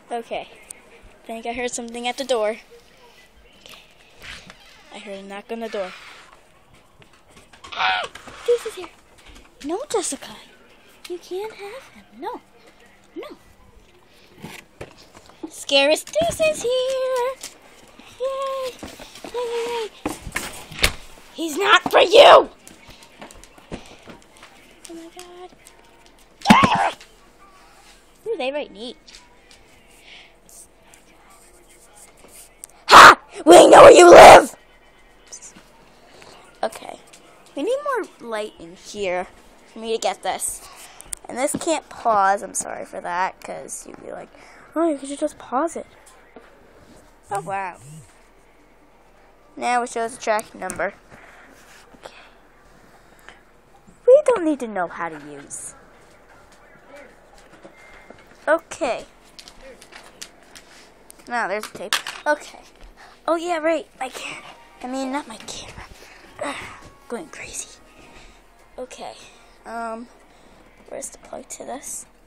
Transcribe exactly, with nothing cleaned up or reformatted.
Okay. I think I heard something at the door. Okay. I heard a knock on the door. Deuce is here. No, Jessica. You can't have him. No. No. Scarus Deuce is here. Yay. Yay, yay, yay. He's not for you. Oh my god. Ooh, they might neat. Ha! We know where you live! Okay. We need more light in here for me to get this. And this can't pause. I'm sorry for that, because you'd be like, oh, you could just pause it. Oh, wow. Now it shows the tracking number. Okay. We don't need to know how to use. Okay. Now there's the tape. Okay. Oh yeah, right. My camera. I mean, not my camera. Ugh, going crazy. Okay. Um, where's the plug to this?